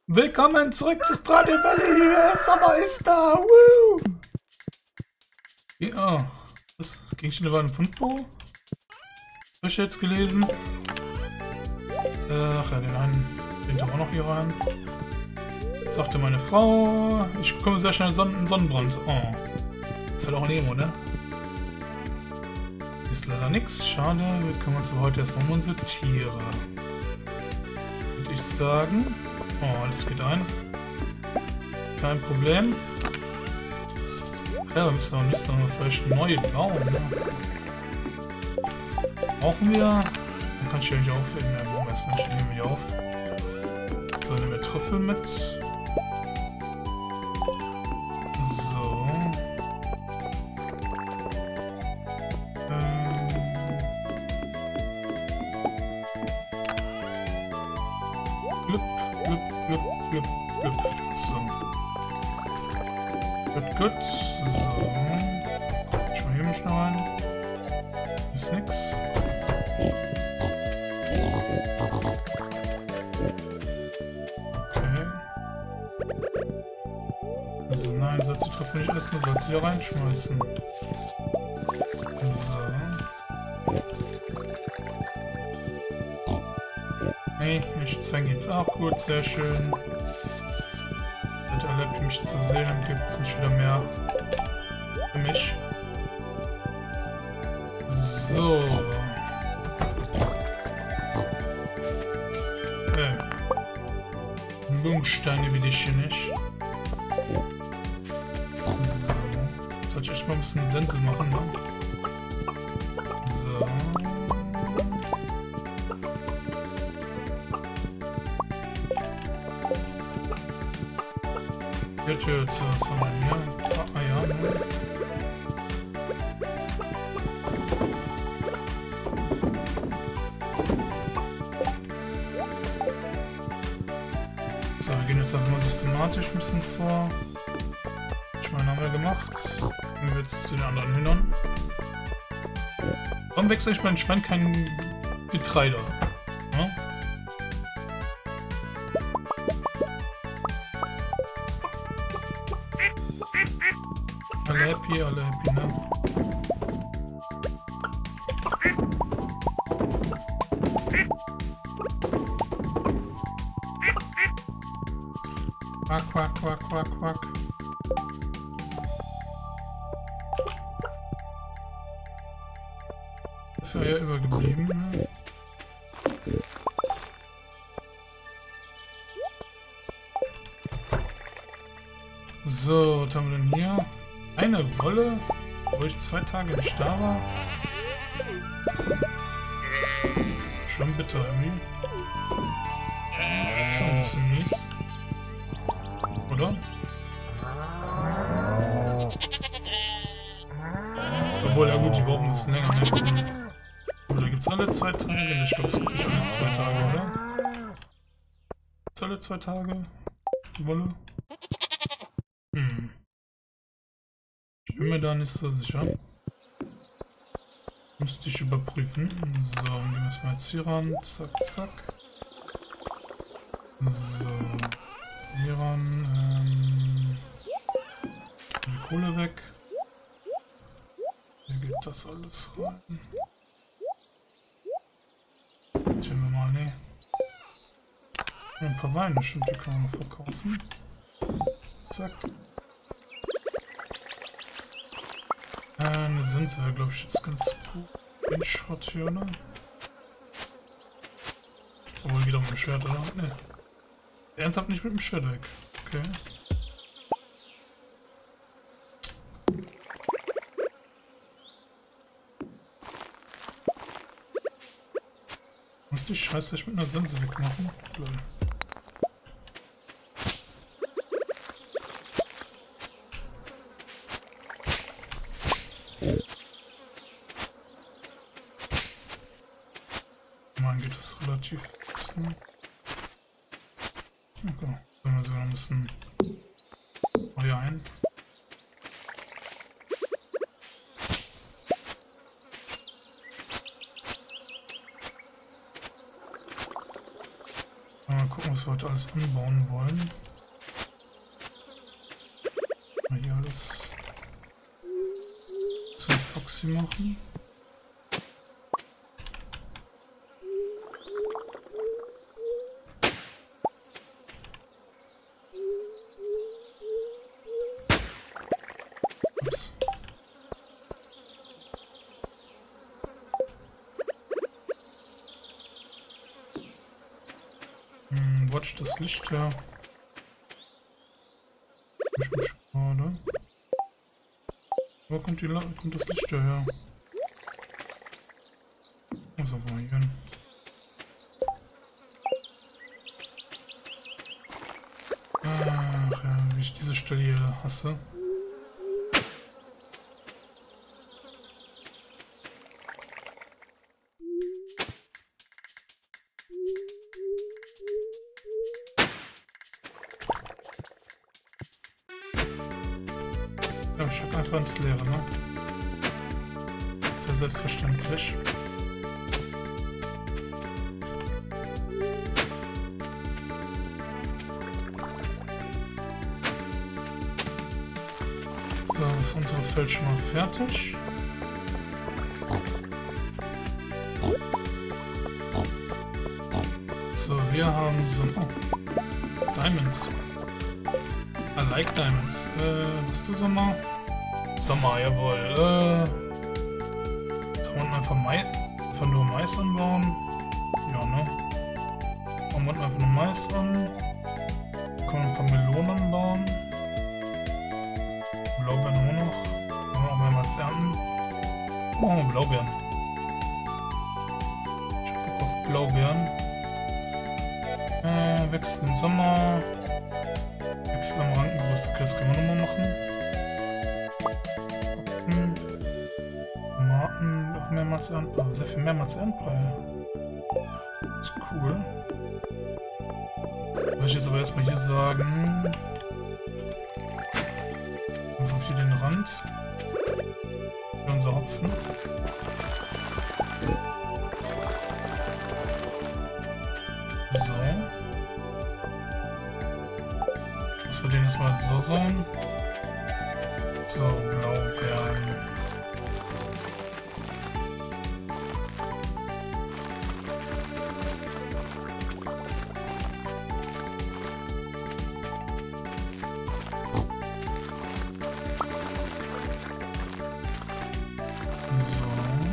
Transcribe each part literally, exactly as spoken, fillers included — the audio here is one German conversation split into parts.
Willkommen zurück zu Stardew Valley. Sommer ist da. Woo! Ja, das Gegenstände waren im Fundbuch. Hab ich jetzt gelesen. Ach ja, den einen, den tun wir auch noch hier rein. Jetzt sagte meine Frau, ich bekomme sehr schnell Sonnen Sonnenbrand. Oh. Ist halt auch ein Emo, ne? Ist leider nichts. Schade. Wir kümmern uns heute erstmal um unsere Tiere. Würde ich sagen. Oh, alles geht ein. Kein Problem. Ja, wir müssen auch nächstes Mal vielleicht neue bauen. Ne? Brauchen wir. Dann kann ich ja nicht aufheben. Ja, bauen wir erstmal nicht nehmen auf. So, nehmen wir Trüffel mit. So. Ähm. Glück, Glück, Glück, Glück, Glück. So. Gut, gut. So. Ich mal hier mal schnell rein. Ist nix. Okay. Also nein, sollst du Trüffel nicht essen, sollst du hier reinschmeißen. So. Nee, ich zeige geht's auch gut, sehr schön. Wird erlaubt, mich zu sehen, dann gibt es mich wieder mehr für mich. So. Okay. Blumensteine will ich hier nicht. So. Jetzt sollte ich echt mal ein bisschen Sense machen, ne? So. Jetzt, jetzt, was haben wir hier? Ah, ah ja, ne? So, wir gehen jetzt einfach mal systematisch ein bisschen vor. Ich meine, haben wir gemacht. Gehen wir jetzt zu den anderen Hühnern. Warum wächst eigentlich bei den Schweinen kein Getreide? Ja? Alle happy, alle happy, ne? Quack, quack, quack, quack, quack. Für Eier übergeblieben. Ne? So, was haben wir denn hier? Eine Wolle, wo ich zwei Tage nicht da war. Schon bitter irgendwie. Schon ein bisschen mies. Oder? Obwohl, ja gut, die brauchen ein bisschen länger. Ne? Oder gibt es alle zwei Tage? Ich glaube, es gibt nicht alle zwei Tage, oder? Gibt's alle zwei Tage? Die Wolle? Hm. Ich bin mir da nicht so sicher. Müsste ich überprüfen. So, gehen wir erstmal jetzt hier ran. Zack, zack. So. Hier ran. Ähm, die Kohle weg. Hier geht das alles rein. Tun wir mal, ne. Ein paar Weine, stimmt, die kann man noch verkaufen. Zack. Äh, eine Sense wäre, glaube ich, jetzt ganz gut. Den Schrott hier, ne? Obwohl, geht auch mit dem Schwert, oder? Ne. Ernsthaft nicht mit dem Schwert weg. Okay. Muss die Scheiße echt mit einer Sense wegmachen? Lol. Man geht das relativ fix, ne? Okay, dann wir sogar noch ein bisschen Feuer ein. Mal gucken, was wir heute alles anbauen wollen. Mal hier alles zum Foxy machen. Ups. Hm, watch das Licht her. Schade. Wo kommt, die La kommt das Licht her? Also wo hier hin? Ach ja, wie ich diese Stelle hier hasse. Ja, ich hab einfach ins Leere, ne? Sehr selbstverständlich. So, das untere Feld schon mal fertig. So, wir haben so... Oh, Diamonds. I like Diamonds. Äh, hast du Sommer? Sommer, jawohl. Äh, sollen wir einfach, Mais, einfach nur Mais anbauen? Ja, ne? Machen wir einfach nur Mais an. Können wir ein paar Melonen anbauen. Blaubeeren haben wir noch. Können wir auch mehrmals ernten. Machen wir Blaubeeren. Ich hab Bock auf Blaubeeren. Äh, wächst im Sommer. Wächst am Rankengerüst. Okay, das können wir nochmal machen. Hopfen. Tomaten. Auch mehrmals ernten. Sehr viel mehrmals ernten. Das ist cool. Soll ich jetzt aber erstmal hier sagen. Einfach für den Rand. Für unser Hopfen. So. Das soll den erstmal so sein. So, Blaubeeren. So.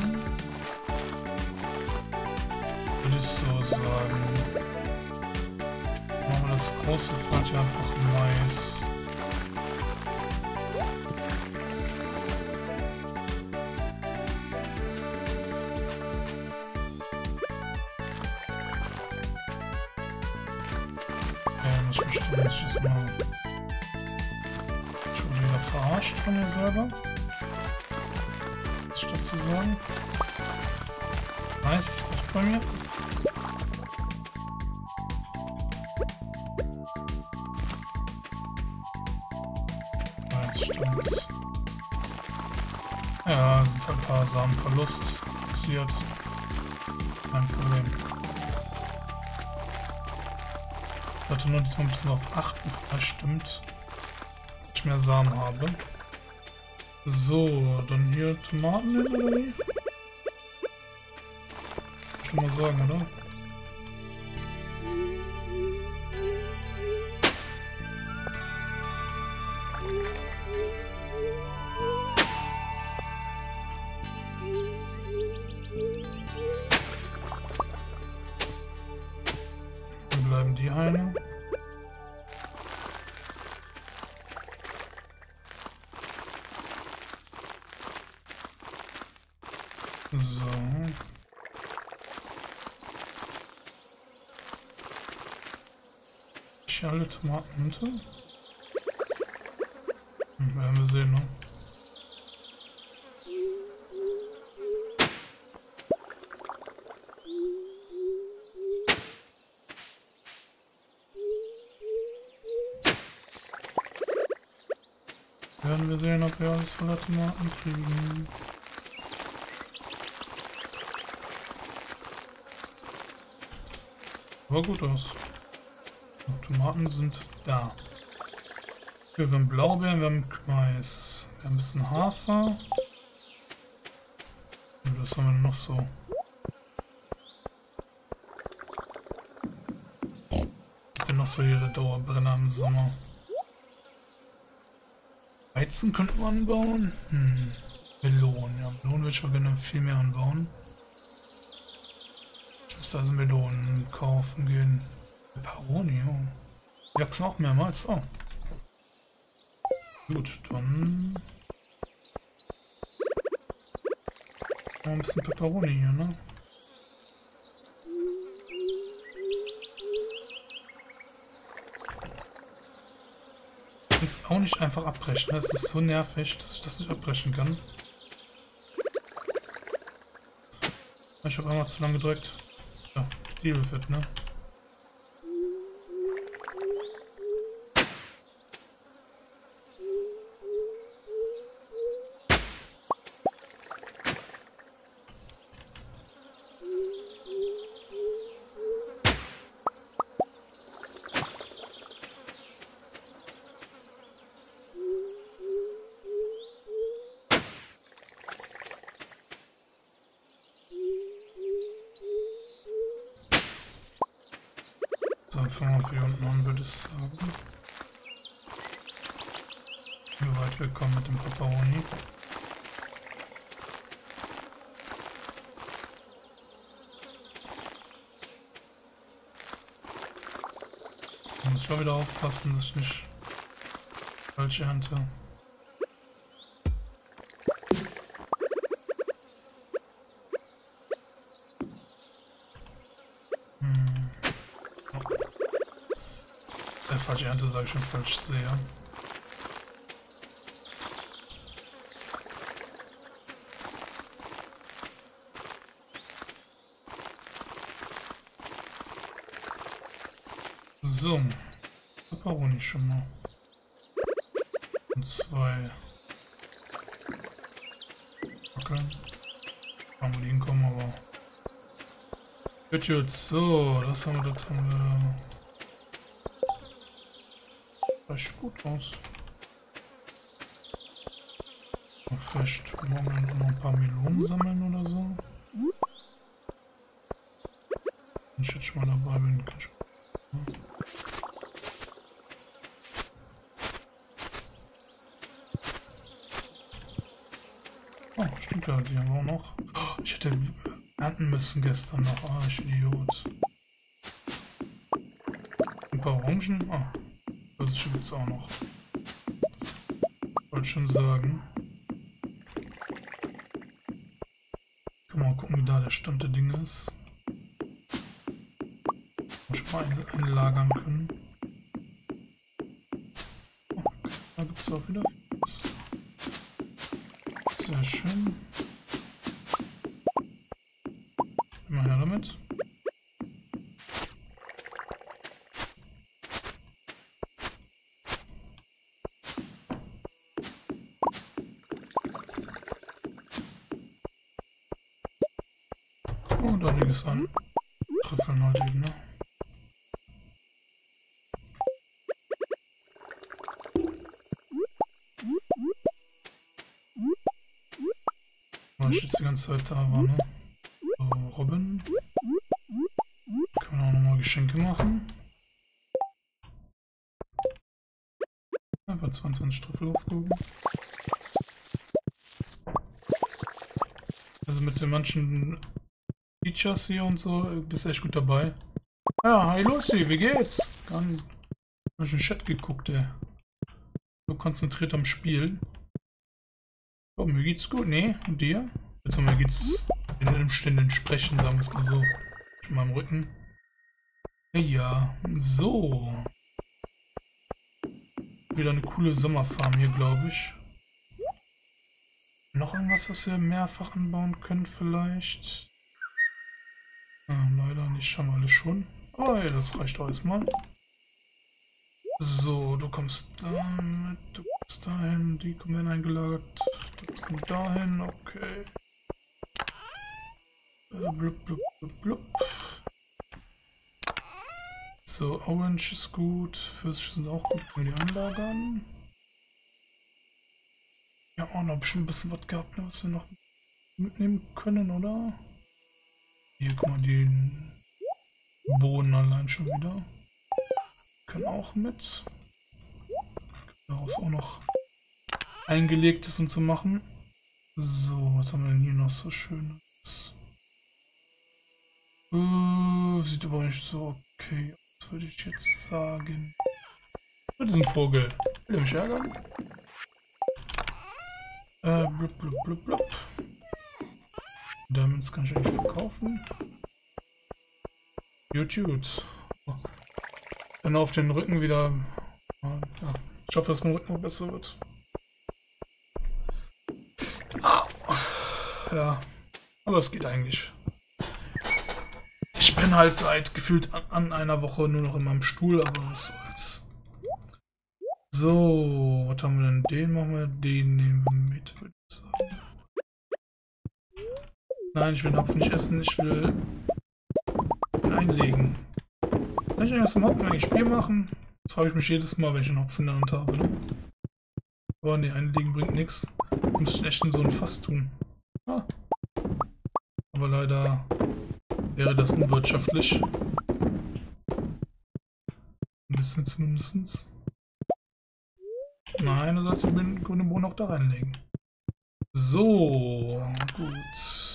Würde ich so sagen. Machen wir das große Feld hier einfach Mais. Ja, ich verstehe nicht, das mal. Ich wurde wieder verarscht von mir selber. Statt zu sagen. Mais, was bei mir? Stimmt's. Ja, sind halt ein paar Samenverlust passiert. Kein Problem. Ich sollte nur diesmal ein bisschen auf achten, vielleicht stimmt, dass ich mehr Samen habe. So, dann hier Tomaten hin, oder wie? Schon mal sagen, oder? Die Heine. So. Ich alle Tomaten hinter. Hm, werden wir sehen, ne? Werden wir sehen, ob wir alles voller Tomaten kriegen. Aber gut aus. Tomaten sind da. Okay, wir haben Blaubeeren, wir haben Mais. Wir haben ein bisschen Hafer. Und was haben wir noch so? Was ist denn noch so hier der Dauerbrenner im Sommer? Weizen könnten wir anbauen. Hm. Melonen, ja. Melonen würde ich mal gerne viel mehr anbauen. Ich muss also Melonen kaufen gehen. Peperoni, oh. Die wachsen auch mehrmals. Oh. Gut, dann. Noch ein bisschen Peperoni hier, ne? Ich kann es auch nicht einfach abbrechen. Das ist so nervig, dass ich das nicht abbrechen kann. Ich habe einmal zu lange gedrückt. Ja, Deal wird, ne? So, fangen wir hier unten an, würde ich sagen. Wie weit wir kommen mit dem Peperoni. Ich muss schon wieder aufpassen, dass ich nicht falsch ernte. Hm. Der falsche Ernte sage ich schon falsch sehr. So, Peperoni schon mal. Und zwei. Okay. Kann man hinkommen, aber. Gut, jetzt so, das haben wir, das haben wir. Sieht gut aus. Vielleicht morgen noch ein paar Melonen sammeln oder so. Wenn ich jetzt schon mal dabei bin, kann ich. Oh, stimmt ja, die haben wir auch noch. Oh, ich hätte ernten müssen gestern noch. Ah, ich Idiot. Ein paar Orangen. Ah. Das gibt es auch noch. Wollte schon sagen. Kann man mal gucken, wie da der Stand der Dinge ist. Mal schon mal einlagern können. Okay, da gibt es auch wieder was. Sehr schön. Immer her damit. Oh, da liegt es an. Trüffeln halt eben, ne? Weil ich jetzt die ganze Zeit da war, ne? So, Robin. Können wir auch nochmal Geschenke machen. Einfach zweiundzwanzig Trüffel aufgehoben. Also mit den manchen Features hier und so, bist echt gut dabei. Ja, hi Lucy, wie geht's? Gar nicht in den Chat geguckt, ey. So konzentriert am Spielen. Oh, mir geht's gut, ne? Und dir? Jetzt mir geht's den Umständen entsprechend, sagen wir es mal so. In meinem Rücken. Ja, so. Wieder eine coole Sommerfarm hier, glaube ich. Noch irgendwas, was wir mehrfach anbauen können vielleicht? Ah, leider nicht, haben wir alles schon. Oh ja, das reicht auch erstmal. So, du kommst damit, du kommst dahin, die kommen eingelagert, das kommt dahin, okay. Äh, blub, blub, blub, blub. So, Orange ist gut, Pfirsiche sind auch gut, können wir die anlagern. Wir haben auch noch bestimmt ein bisschen was gehabt, ne, was wir noch mitnehmen können, oder? Hier, guck mal, den Boden allein schon wieder. Können auch mit. Daraus auch noch eingelegtes und zu machen. So, was haben wir denn hier noch so schönes? Uh, sieht aber nicht so okay aus, würde ich jetzt sagen. Das ist ein Vogel. Will er mich ärgern? Äh, blub, blub, blub, blub. Diamonds kann ich eigentlich verkaufen. Gut, gut. Dann auf den Rücken wieder. Ja, ich hoffe, dass mein Rücken noch besser wird. Ah. Ja, aber es geht eigentlich. Ich bin halt seit gefühlt an, an einer Woche nur noch in meinem Stuhl, aber was soll's. So, was haben wir denn? Den machen wir, den nehmen wir mit, würde ich sagen. Nein, ich will den Hopf nicht essen, ich will ihn einlegen. Kann ich erst im Hopfen eigentlich Spiel machen? Das frage ich mich jedes Mal, wenn ich einen Hopfen in der Hand habe. Ne? Aber ne, einlegen bringt nichts. Muss ich echt in so ein Fass tun. Ah. Aber leider wäre das unwirtschaftlich. Ein bisschen zumindest. Nein, du sollst den grünen Bohnen auch da reinlegen. So, gut.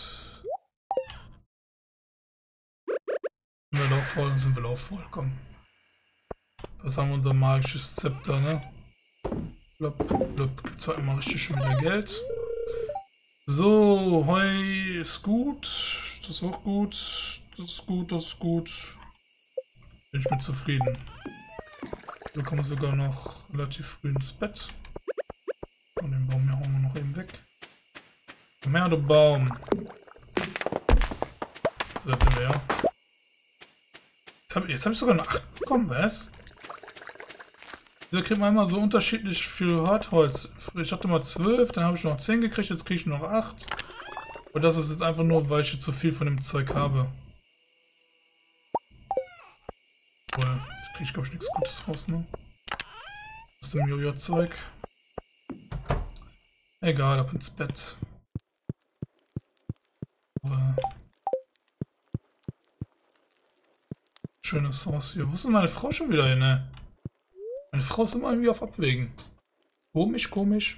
Sind wir laufvoll, dann sind wir laufvoll, komm. Das haben wir unser magisches Zepter, ne? Blub, blub, gibt's zwar immer richtig schön wieder Geld. So, Heu ist gut. Das ist auch gut. Das ist gut, das ist gut. Bin ich mit zufrieden. Wir kommen sogar noch relativ früh ins Bett. Und den Baum hier hauen wir noch eben weg. Komm her, du Baum. So, jetzt sind wir ja. Jetzt habe hab ich sogar eine acht bekommen, was? Da kriegt man immer so unterschiedlich viel Hartholz. Ich hatte mal zwölf, dann habe ich noch zehn gekriegt, jetzt kriege ich noch acht. Und das ist jetzt einfach nur, weil ich jetzt so viel von dem Zeug habe. Obwohl, jetzt kriege ich glaube ich nichts Gutes raus, ne? Aus dem Jojo-Zeug. Egal, ab ins Bett. Aber schönes Haus hier. Wo ist denn meine Frau schon wieder hin, ne? Meine Frau ist immer irgendwie auf Abwägen. Komisch, komisch.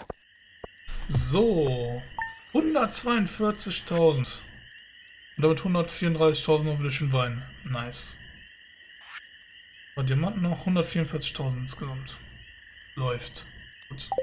So. hundertzweiundvierzigtausend. Und damit hundertvierunddreißigtausend noch wieder schön Wein. Nice. Aber Diamanten noch hundertvierundvierzigtausend insgesamt. Läuft. Gut.